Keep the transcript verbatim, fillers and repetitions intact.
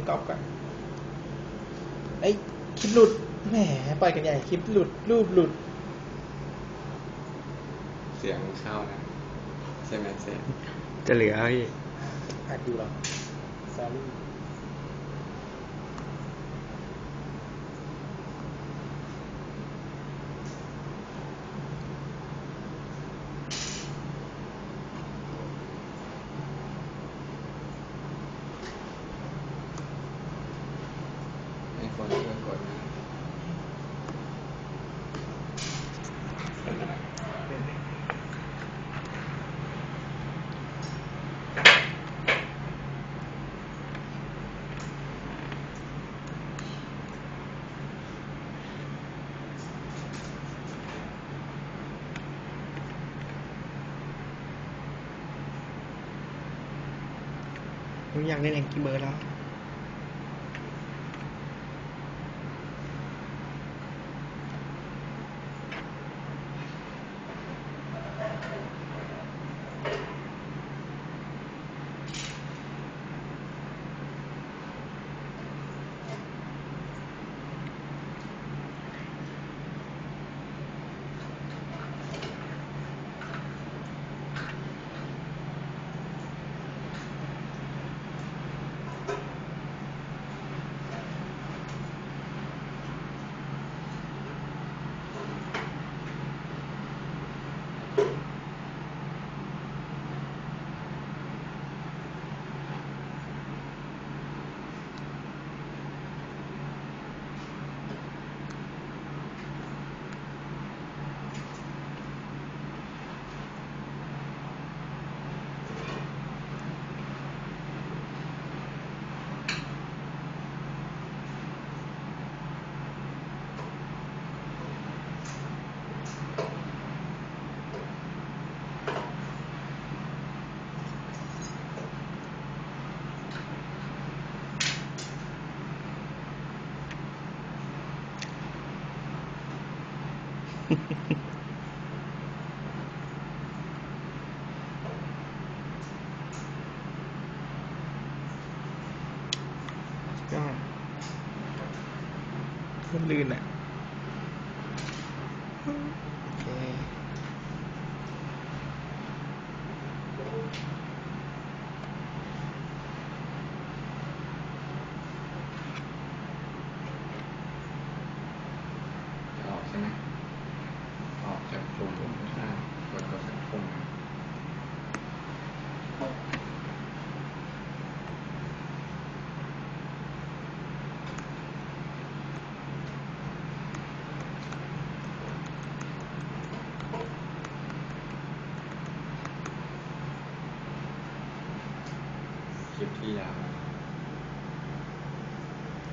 กรอบก่อนไอ้คลิปหลุดแหมปล่อยกันใหญ่คลิปหลุดรูปหลุดเสียงเข้านะใช่ไหมเสียงจะเหลือพี่อัดอยู่หรอซารี่ให้คนช่วยกดนะผมอยากเล่นแองกี้เบิร์ดแล้วก็คนลื่นอ่ะโอเคออกใช่ไหมออกจากกลุ่มอ่ากดกดจากกลุ่มคลิปที่ยาว